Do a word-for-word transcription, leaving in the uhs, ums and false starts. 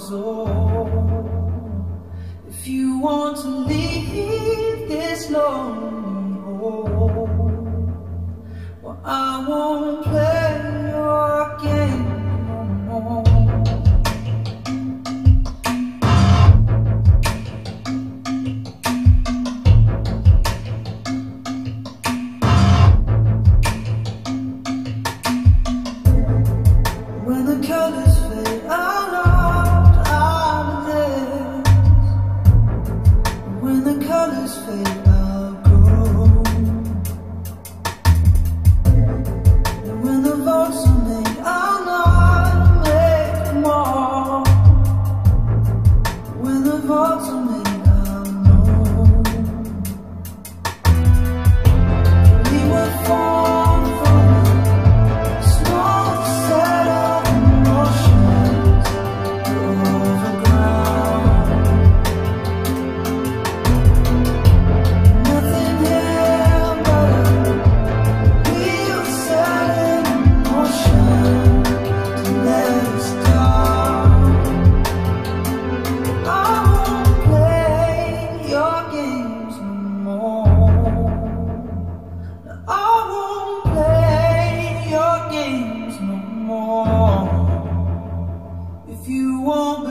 soul. If you want to leave this lonely home, well, I won't play your game no more. When the colors fade out of this, when the colors fade, I'll go. And when the votes are made, I'll not make more. When the votes are made, I'll know. We were formed from a small set of emotions overground. Nothing here but a wheel set in motion to let us down. I won't play your games no more. I won't play your games no more. If you won't